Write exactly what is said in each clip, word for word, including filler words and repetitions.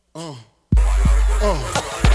Uh. Uh.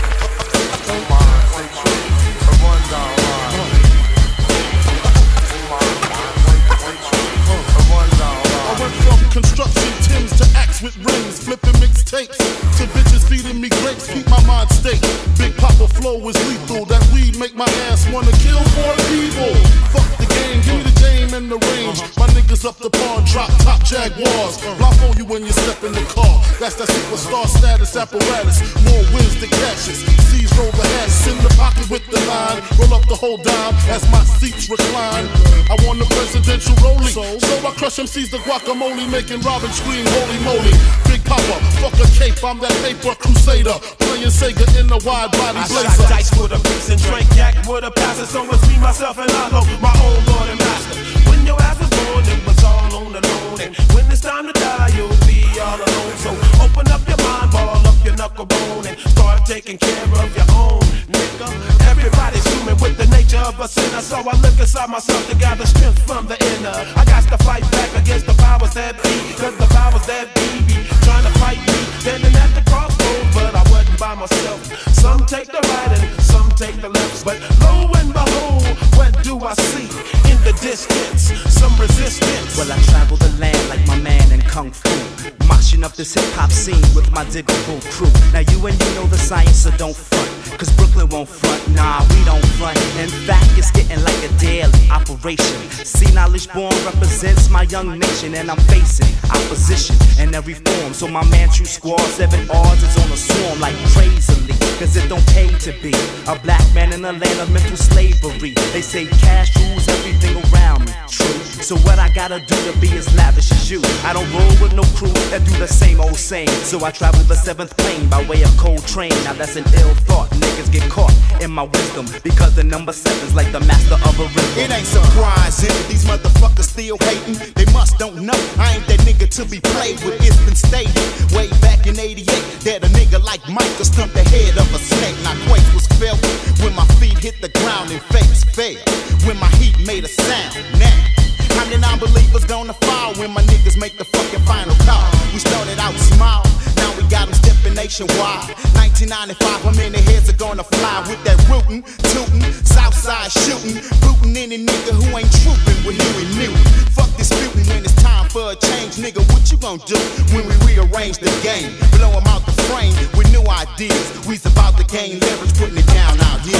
Construction Tims to axe with rings, flipping mixtapes to bitches feeding me grapes, keep my mind state. Big Papa flow is lethal, that weed make my ass wanna kill more people. Fuck the game, give me the game and the range. My niggas up the pawn, drop top Jaguars. Blindfold you when you step in the car. That's that superstar status apparatus. More wins than cashes. C's roll the hats in the pocket with the line. Roll up the whole dime as my seats recline. I want the presidential rolling, so I crush M C's the guacamole, making Robin scream, holy moly. Big Papa, fuck a cape, I'm that paper crusader, playing Sega in a wide body blazer. I shot dice with a piece and drank yak with a passer, so it's me, myself, and I know my own Lord and Master. When your ass was born, it was all on the loan, and when it's time to die, you'll be all alone. So open up your mind, ball up your knuckle bone, and start taking care of your own, nigga. Everybody's human with the nature of a sinner, so I look inside myself to gather strength from the inner. I got to fight back against the powers that be, cause the powers that be be trying to fight me, standing at the crossroads, but I wasn't by myself. Some take the right and some take the left, but lo and behold, what do I see in the distance? Some resistance. Well, I travel the land like my man in Kung Fu, moshing up this hip-hop scene with my Digable crew. Now you and you know the science, so don't front, cause Brooklyn won't front, nah, we don't front. In fact, it's getting like a daily operation. See, knowledge born represents my young nation, and I'm facing opposition in every form. So my man True Squad, seven odds is on a swarm like crazily, cause it don't pay to be a black man in a land of mental slavery. They say cash rules everything around me, true. So what I gotta do to be as lavish as you? I don't roll with no crew that do the same old same. So I travel the seventh plane by way of cold train. Now that's an ill thought, niggas get caught in my wisdom, because the number seven's like the master of a rhythm. It ain't surprising these motherfuckers still hating. They must don't know I ain't that nigga to be played with. It's been stated way back in eighty-eight that a nigga like Michael stumped the head of a snake. Now quake was felt when my feet hit the ground and fakes fell when my heat made a sound. Now how many non-believers gonna fall when my niggas make the fucking final call? We started out small, now we got them stepping nationwide. nineteen ninety-five, how many heads are gonna fly with that rootin', tootin', Southside shootin', bootin' any nigga who ain't troopin' with Huey Newton. Fuck disputin' when it's time for a change, nigga. What you gon' do when we rearrange the game? Blow 'em out the frame with new ideas. We's about to gain leverage, putting it down out here.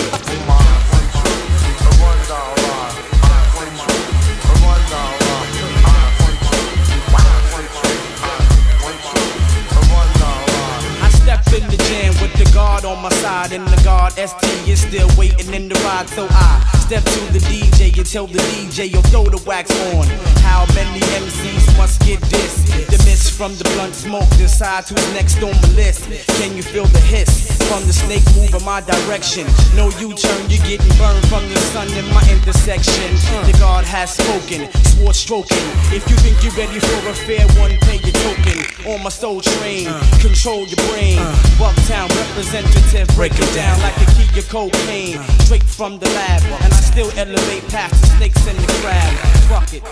In the jam with the guard on my side, and the guard S T is still waiting in the ride. So I step to the D J and tell the D J, yo, throw the wax on. How many M Cs must get this? The mist from the blunt smoke decides who's next on the list. Can you feel the hiss from the snake moving my direction? No U-turn, you're getting burned from the sun in my intersection. The guard has spoken, swore stroking. If you think you're ready for a fair one, pay your token. On my soul train, control your brain. Bucktown representative, break it down like a key of cocaine, straight from the lab, and I still elevate past the snakes and the crab. Fuck it.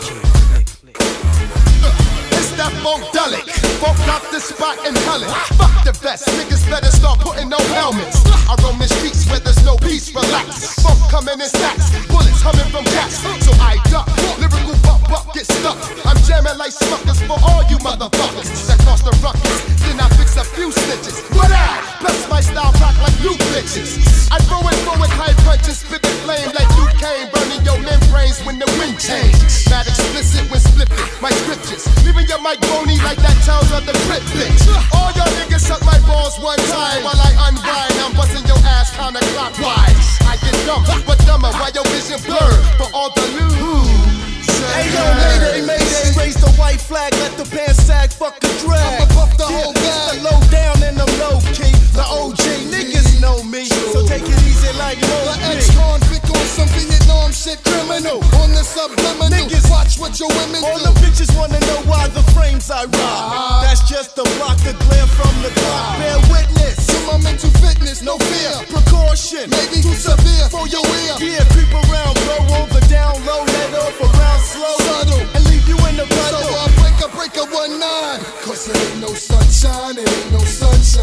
It's that funkadelic, funk out the spot and hell it. Fuck the vest, niggas better start putting no helmets. I roam the streets where there's no peace, relax. Funk coming in stacks, bullets humming from gas. So I duck, lyrical buck buck get stuck. I'm jamming like suckers for all you motherfuckers that cost the ruckus. Then I fix a few stitches. But I plus my style rock like you bitches. I throw it, throw it, high punches, spit the flame like you came, burning your membranes when the wind changes. Not explicit when spliffing my scriptures, leaving your mic bony like that tells of the grip bitch. All your niggas suck my balls one time while I unwind. I'm busting your ass counterclockwise. I get dumb, but dumber while your vision blurred for all the news. Hey yo, mayday, mayday, raise the white flag, let the pants sag, fuck the drag. I'ma puff the whole bag. The low down and the low key, the O G niggas know me, so take it easy like no. The ex-convict on some Vietnam shit, criminal on the subliminal. Niggas watch what your women do. All the bitches wanna know why the frames I rock. That's just to block the glare from the clock. Bear witness to my mental fitness, no fear, precaution, maybe too severe for your ear. Yeah, creep around, blow over, down low, let off around slow, subtle, and leave you in the puddle. So I break a break a one nine, cause it ain't no sunshine, it ain't no sunshine.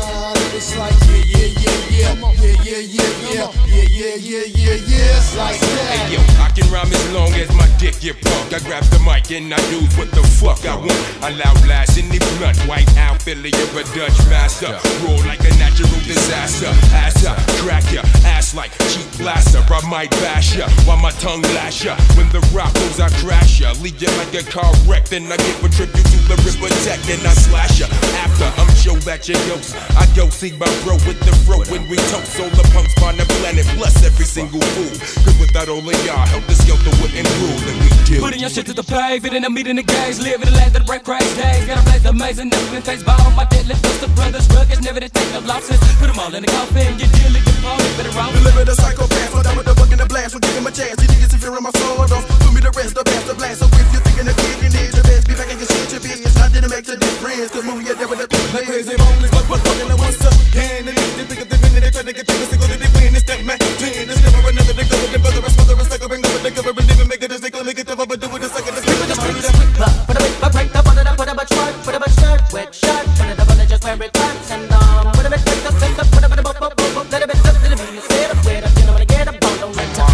it's like yeah, yeah, yeah, yeah, yeah, yeah, yeah, yeah, yeah, yeah, yeah, yeah, yeah, it's like that. Hey yo, I can rhyme as long as my dick get pumped. I grab the mic and I do what the fuck I want. I loud blast in the blunt, white outfit of a Dutch master. Roll like a natural disaster. Ass up, crack ya, ass like cheap plaster. I might bash ya while my tongue lash ya. When the rock goes, I crash ya, leave ya like a car wreck. Then I give a tribute to the Ripper Tech, then I slash ya. After I'm show that your ghost, I go see my bro with the fro when we toast. All the punks on the planet, bless every single fool. Cause without all of y'all, Heltah Skeltah wouldn't rule, and we do. Putting your shit to the pavement and I'm meeting the gays. Living the land of the break crash days. Gotta blaze amazing, never been faced by all my deadlift. Busta brothers, ruggers, never to take no losses. Put them all in the coffin, get dearly departed, better roll. Deliver the psychopath, hold down with the book and the blast. We'll give him a chance, you niggas if you're in my sword off. Do me the rest, the best, the blast. So if you're thinking of kid, you need your best. Be back in your shit, your bitch. I didn't make the difference, cause movie, you're there with the like crazy boneless, but what's fucking the what's up? Can and they pick up the minute, they try to get to the single, they win, it's that man. Ten, there's never another, they go with the brother, I smother, I sucker, and go with the cover, and even make it as they go, make it tough, but do it a second, the street, the street, the street. Put a big break, put a put a bit short, put a bit shirt, wet shirt, put a double just wear it pants and um, put a bit break, put a bit put a bit up, up, up, let a bit up, let a bit you say it up, wait up, you know when I get up, don't let time.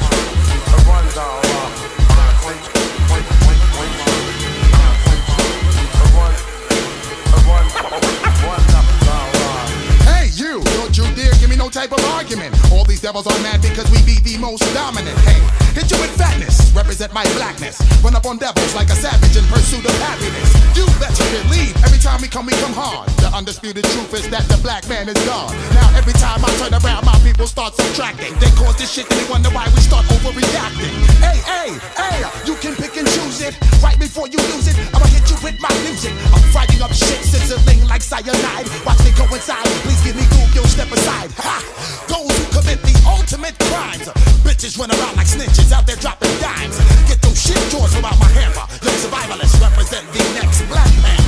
Hey you, don't you dare give me no type of argument. All these devils are mad because we be the most dominant. Hey, hit you with fatness, represent my blackness. Run up on devils like a savage in pursuit of happiness. You better believe, every time we come, we come hard. The undisputed truth is that the black man is God. Now every time I turn around, my people start subtracting. They cause this shit and they wonder why we start overreacting. Hey, hey, hey, you can pick and choose it. Right before you lose it, I'ma hit you with my music. I'm frying up shit, sizzling like cyanide. Watch me go inside, please give me Coolio, step aside. Ha! Those who commit the ultimate crimes. Bitches run around like snitches out there dropping dimes. Get those shit jaws without my hammer. Young survivalists represent the next black man.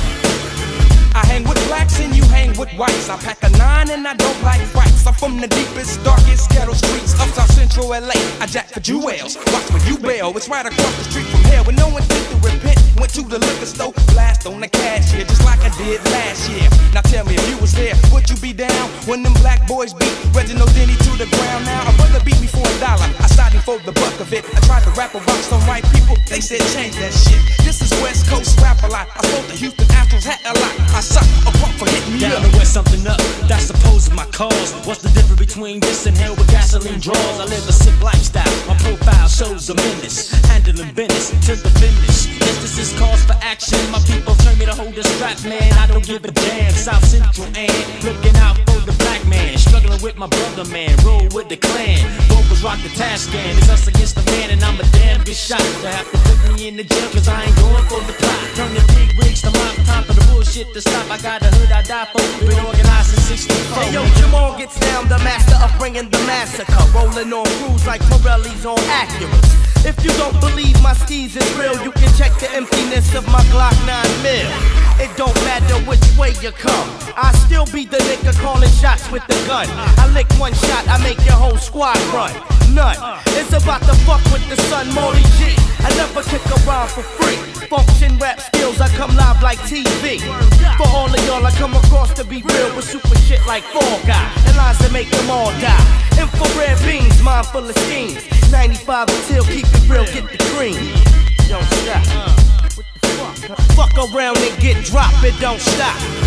I hang with blacks and you hang with whites. I pack a nine and I don't like fights. I'm from the deepest, darkest ghetto streets of South Central L A. I jack for jewels, watch when you bail. It's right across the street from here. When no one did to repent, went to the liquor store, blast on the cashier, just like I did last year. Now tell me if you was there, would you be down when them black boys beat Reginald Denny to the ground? Now a brother beat me for a dollar, I signed him for the buck of it. I tried to rap about some white people, they said change that shit. This is West Coast rap a lot. I spoke to Houston Astros hat a lot. I suck a pump for hitting me Down up. to wet something up, that's opposing my cause. What's the difference between this and hell with gasoline draws? I live a sick lifestyle, my profile shows a menace. Handling business to the finish. Yes, this is cause for action. My people turn me to hold the strap, man. I don't give a damn. South Central and looking out for the black man. Struggling with my brother, man. Roll with the clan. Vocals rock the task and it's us against the man. And I'm a damn good shot. They have to put me in the jail cause I ain't going for the plot. Turn the big rigs to my time for the bullshit to stop. I got the hood I die for. Been organized since sixty-four. Hey yo, Jamal gets down, the master of bringing the massacre. Rolling on crews like Pirelli's on Acuras. If you don't believe my skis is real, you can check the emptiness of my Glock nine mil. It don't matter which way you come, I still be the nigga calling shots with the gun. I lick one shot, I make your whole squad run. None. It's about to fuck with the sun, Molly G. I never kick around for free. Function rap skills, I come live like T V. For all of y'all, I come across to be real with super shit like Fall Guy and lines that make them all die. Infrared beams, mind full of schemes. ninety-five until keep it real, get the cream. Don't stop. What the fuck? Fuck around and get dropped, it don't stop.